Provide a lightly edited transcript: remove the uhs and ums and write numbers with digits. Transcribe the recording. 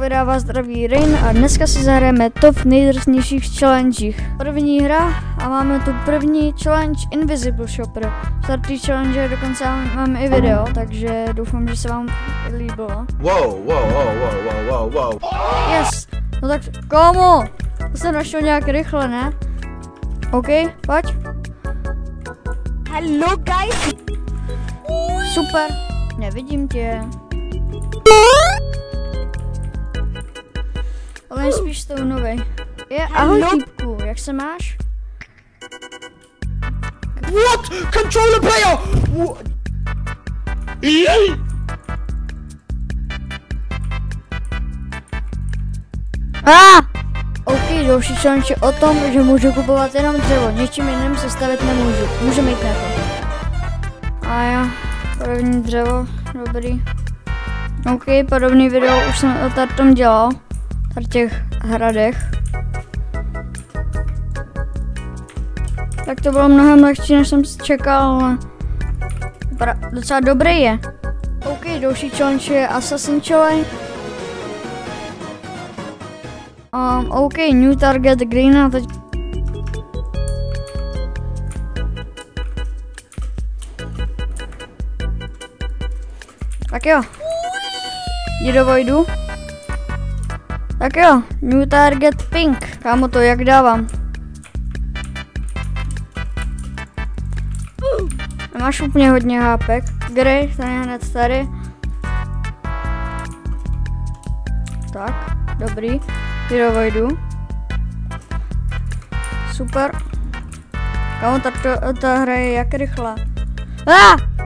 videa vás zdraví Rain a dneska si zahrajeme top nejdrsnějších challengech. První hra a máme tu první challenge Invisible Shopper. Startý challenge dokonce máme i video, takže doufám, že se vám líbilo. Wow. Yes! No tak komu? To jsem našel nějak rychle, ne? OK, pojď. Hello guys. Super, nevidím tě. Ale spíš s tou novej. Ahoj týpku, jak se máš? What? Controller player! What? OK, další challenge je o tom, že můžu kupovat jenom dřevo, něčím jiným se stavit nemůžu. Můžeme jít na to. A já, první dřevo, dobrý. OK, podobný video už jsem o tom dělal. Tady těch hradech. Tak to bylo mnohem lehčí, než jsem čekal, ale docela dobrý je. OK, další challenge je Assassin Challenge. OK, new target green a teď... Tak jo. Jdi do vojdu. Tak jo, new target pink. Kámo, to jak dávám? Máš úplně hodně hápek. Grey, ten je hned tady. Tak, dobrý. Jdi do vojdu. Super. Kámo, ta hra je jak rychlá.